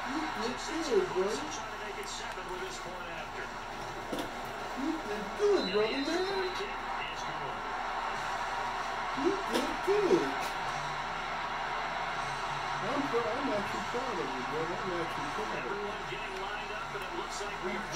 You did good, bro. You did good, brother, man. You did good. I'm actually proud of you, brother. I'm actually proud of you.